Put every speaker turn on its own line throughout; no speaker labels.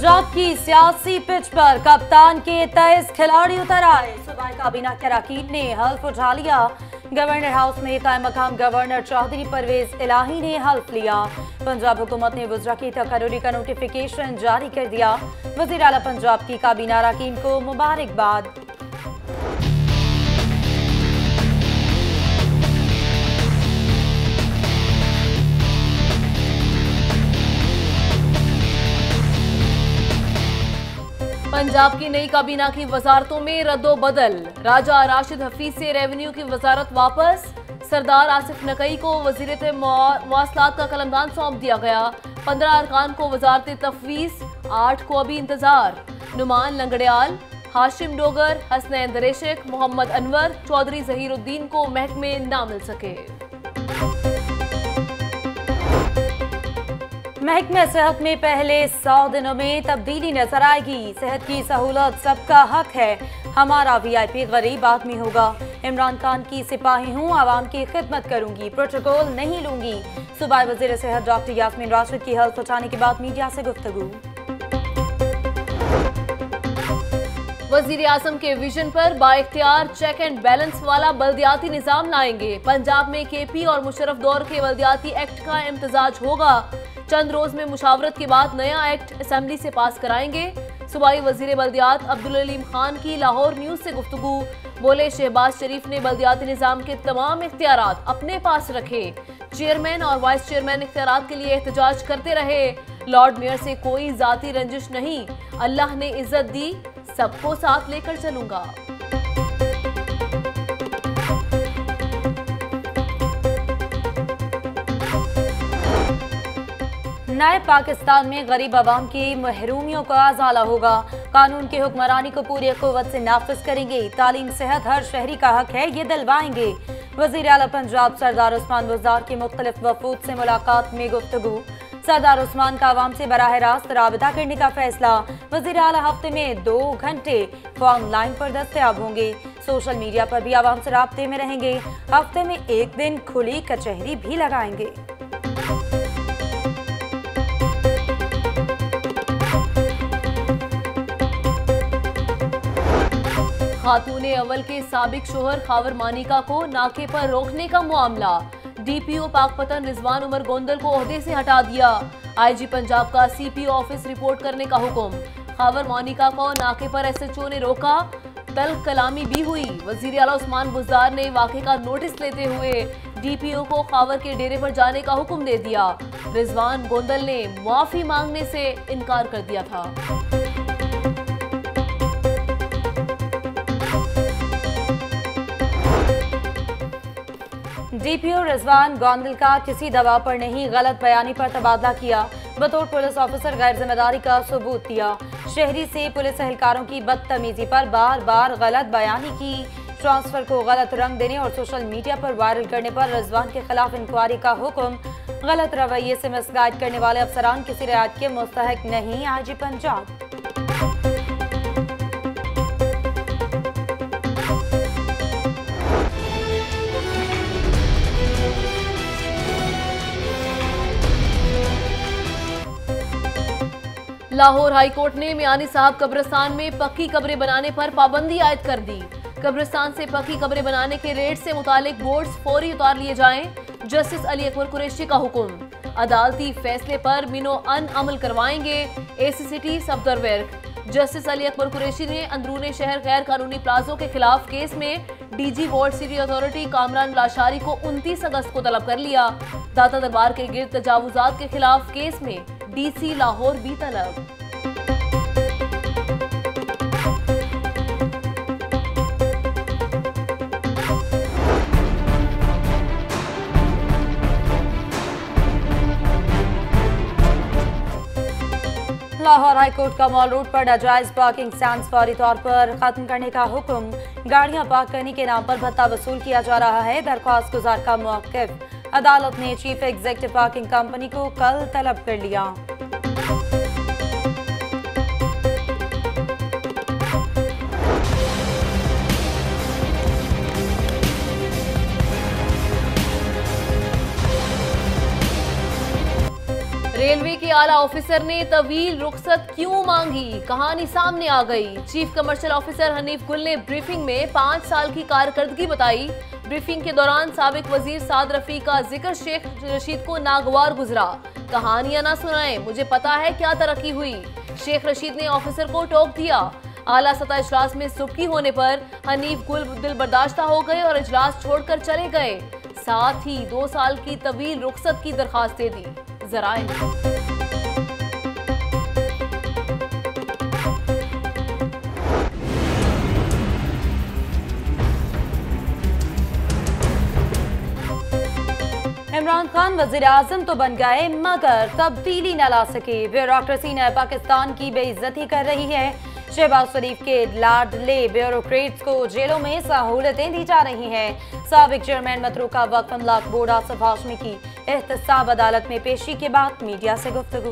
पंजाब की सियासी पिच पर कप्तान के 23 खिलाड़ी उतर आए। सूबाई काबीना के अरकान ने हल्फ उठा लिया। गवर्नर हाउस में कायम मकाम गवर्नर चौधरी परवेज इलाही ने हल्फ लिया। पंजाब हुकूमत ने वज़रा की तकर्री का नोटिफिकेशन जारी कर दिया। वज़ीर आला पंजाब की काबीना अरकान को मुबारकबाद।
पंजाब की नई काबीना की वजारतों में रद्दो बदल। राजा राशिद हफीज से रेवेन्यू की वजारत वापस। सरदार आसिफ नकई को वजीरत मवासलात का कलमदान सौंप दिया गया। 15 अरकान को वजारत तफवीज, 8 को अभी इंतजार। नुमान लंगड़ियाल, हाशिम डोगर, हसनैन दरेशिक, मोहम्मद अनवर, चौधरी जहीरुद्दीन को महकमे ना मिल सके।
महकमे सेहत में पहले 100 दिनों में तब्दीली नजर आएगी। सेहत की सहूलत सबका हक है, हमारा VIP गरीब आदमी होगा। इमरान-खान की सिपाही हूँ, आवाम की खिदमत करूंगी, प्रोटोकॉल नहीं लूंगी। सूबाई वजीर सेहत डॉक्टर यास्मीन राशिद की हल्फ उठाने के बाद मीडिया से गुफ्तगू।
वजीर आजम के विजन पर बाइख्तियार चेक एंड बैलेंस वाला बल्दियाती निजाम लाएंगे। पंजाब में KP और मुशर्रफ दौर के बल्दियाती एक्ट का इम्तजाज होगा। चंद रोज में मुशावरत के बाद नया एक्ट असेंबली से पास कराएंगे। सूबाई वजीर बल्दियात अलीम खान की लाहौर न्यूज से गुफ्तगू। बोले, शहबाज-शरीफ ने बल्दियाती निजाम के तमाम इख्तियारात अपने पास रखे। चेयरमैन और वाइस चेयरमैन इख्तियारात के लिए एहतजाज करते रहे। लॉर्ड मेयर से कोई जाती रंजिश नहीं, अल्लाह ने इज्जत दी, सबको साथ लेकर चलूंगा।
नए पाकिस्तान में गरीब आवाम की महरूमियों का अजाला होगा। कानून की हुक्मरानी को पूरी कुव्वत से नाफिज करेंगे। तालीम सेहत हर शहरी का हक है, ये दिलवाएंगे। वजीर आला पंजाब सरदार उस्मान बुज़दार की मुख्तलिफ वफूद से मुलाकात में गुफ्तगू। सरदार उस्मान का आवाम से बराह रास्त राबता करने का फैसला। वजीर आला हफ्ते में 2 घंटे फोन लाइन पर दस्तयाब होंगे। सोशल मीडिया पर भी आवाम से राब्ते में रहेंगे। हफ्ते में 1 दिन खुली कचहरी भी लगाएंगे।
खातूने अव्वल के साबिक शोहर खावर मानिका को नाके पर रोकने का मामला। DPO पाकपतन रिजवान उमर गोंदल को ओहदे से हटा दिया। IG पंजाब का CPO ऑफिस रिपोर्ट करने का हुक्म। खावर मानिका को नाके पर SHO ने रोका, तल्ख कलामी भी हुई। वजीर आला उस्मान बुज़दार ने वाक़े का नोटिस लेते हुए DPO को खावर के डेरे पर जाने का हुक्म दे दिया। रिजवान गोंदल ने माफी मांगने से इनकार कर दिया था।
DPO रिजवान गोंदल का किसी दवा पर नहीं, गलत बयानी पर तबादला किया। बतौर पुलिस ऑफिसर गैर जिम्मेदारी का सबूत दिया। शहरी से पुलिस एहलकारों की बदतमीजी पर बार बार गलत बयानी की। ट्रांसफर को गलत रंग देने और सोशल मीडिया पर वायरल करने पर रिजवान के खिलाफ इंक्वायरी का हुक्म। गलत रवैये से मिसगाइड करने वाले अफसरान किसी रियायत के मुस्तहक नहीं। IG Punjab.
Lahore high court ने मियानी साहब कब्रिस्तान में पक्की कब्रें बनाने पर पाबंदी आयद कर दी। कब्रिस्तान से पक्की कब्रें बनाने के रेट से मुतालिक बोर्ड्स फौरी उतार लिए जाएं। जस्टिस अली-अकबर-कुरैशी का हुक्म। अदालती फैसले पर मिनो अन अमल करवाएंगे ACCT सफदरवर्क। जस्टिस अली-अकबर-कुरैशी ने अंदरूनी शहर गैर कानूनी प्लाजों के खिलाफ केस में DG board city authority Kamran Lashari को 29 अगस्त को तलब कर लिया। दाता दरबार के गिर्द तजावुजात के खिलाफ केस में DC लाहौर भी तलब।
लाहौर हाईकोर्ट का मॉल रोड पर नाजायज पार्किंग स्टैंड फौरी तौर पर खत्म करने का हुक्म। गाड़ियां पार्क करने के नाम पर भत्ता वसूल किया जा रहा है। दरख्वास्त गुजार का मौक़िफ़। अदालत ने चीफ एग्जीक्यूटिव पार्किंग कंपनी को कल तलब कर लिया।
रेलवे के आला ऑफिसर ने तवील रुखसत क्यों मांगी, कहानी सामने आ गई। चीफ कमर्शियल ऑफिसर हनीफ गुल ने ब्रीफिंग में 5 साल की कारकर्दगी बताई। ब्रीफिंग के दौरान साबिक वजीर साद रफी का जिक्र शेख रशीद को नागवार गुजरा। कहानियां ना सुनाएं, मुझे पता है क्या तरक्की हुई। शेख रशीद ने ऑफिसर को टोक दिया। आला सतह इजलास में सुबकी होने पर हनीफ गुल दिल बर्दाश्ता हो गए और इजलास छोड़कर चले गए। साथ ही 2 साल की तवील रुखसत की दरखास्त दे दी। जराए
इमरान-खान वज़ीर-ए-आज़म तो बन गए मगर तब्दीली न ला सके। ब्यूरोक्रेसी ने पाकिस्तान की बेइज्जती कर रही है। शहबाज-शरीफ के लाडले ब्यूरोक्रेट्स को जेलों में सहूलतें दी जा रही हैं। साबिक चेयरमैन मतरूका वक्फ अमलाक बोर्ड आसिफ हाशमी की एहतसाब अदालत में पेशी के बाद मीडिया से गुफ्तगू।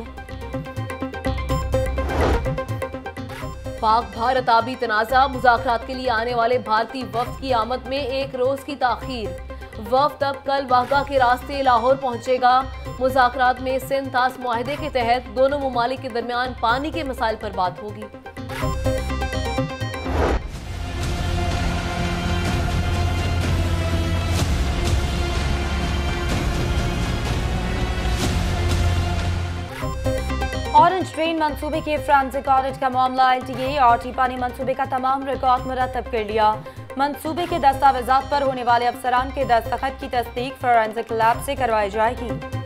पाक भारत आबी तनाज़ा, मुज़ाकरात के लिए आने वाले भारतीय वफ्द की आमद में 1 रोज की ताखीर। वफ्द अब कल वाघा के रास्ते लाहौर पहुंचेगा। मुज़ाकरात में सिंध तास मुआहदे के तहत दोनों ममालिक के दरमियान पानी के मसाइल पर बात होगी।
ऑरेंज ट्रेन मंसूबे के फ्रांसिक ऑडिट का मामला LTA और टीपानी मंसूबे का तमाम रिकॉर्ड मुरतब कर लिया। मंसूबे के दस्तावेजात पर होने वाले अफसरान के दस्तखत की तस्दीक फोरेंसिक लैब से करवाई जाएगी।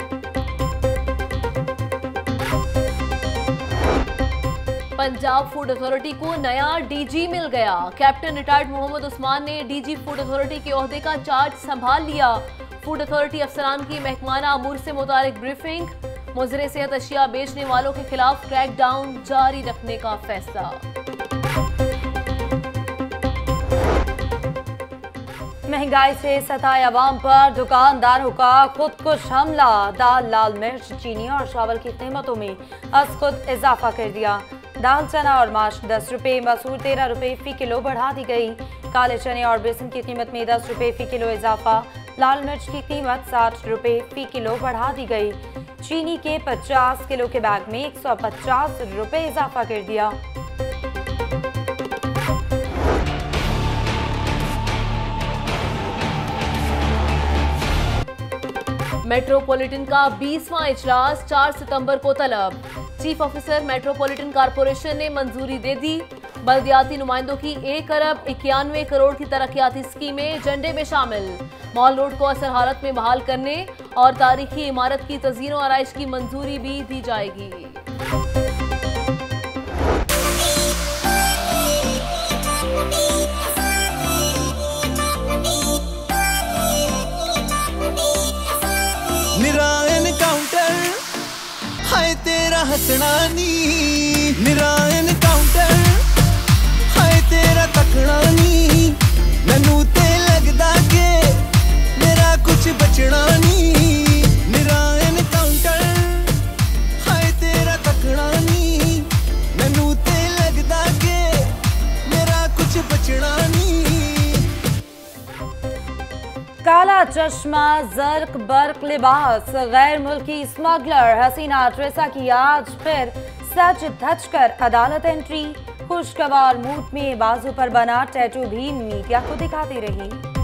पंजाब फूड अथॉरिटी को नया DG मिल गया। कैप्टन रिटायर्ड मोहम्मद उस्मान ने DG फूड अथॉरिटी के ओहदे का चार्ज संभाल लिया। फूड अथॉरिटी अफसरान की महकमाना अमूर से मुतालिक ब्रीफिंग। मुज़रे सेहत अशिया बेचने वालों के खिलाफ क्रैकडाउन जारी रखने का फैसला।
महंगाई से सताए अवाम पर दुकानदारों का खुदकुश हमला। दाल, लाल मिर्च, चीनी और चावल की कीमतों में अज खुद इजाफा कर दिया। दाल, चना और माश 10 रुपये, मसूर 13 रुपये फी किलो बढ़ा दी गई। काले चने और बेसन की कीमत में 10 रुपये फी किलो इजाफा। लाल मिर्च की कीमत 60 रुपये फी किलो बढ़ा दी गई। चीनी के 50 किलो के बैग में 150 रुपये इजाफा कर दिया।
मेट्रोपॉलिटन का 20वां इजलास 4 सितंबर को तलब। चीफ ऑफिसर मेट्रोपॉलिटन कारपोरेशन ने मंजूरी दे दी। बल्दियाती नुमाइंदों की 1 अरब 91 करोड़ की तरक्याती स्कीमें एजेंडे में शामिल। मॉल रोड को असर हालत में बहाल करने और तारीखी इमारत की तज़ीन और आराइश की मंजूरी भी दी जाएगी।
निरायन काउंटर हाय तेरा हसना नी, निरायन काउंटर हाय तेरा तकना नी। मैनू ते लगदा के मेरा कुछ बचना नी। निरायन काउंटर हाय तेरा तकना नी। मैनू ते लगदा के मेरा कुछ बचना नी।
काला चश्मा, जर्क बर्क लिबास, गैर मुल्की स्मगलर हसीना ट्रेसा की आज फिर सच धज कर अदालत एंट्री। खुशगवार मूड में बाजू पर बना टैटू भी मीडिया को दिखाती रही।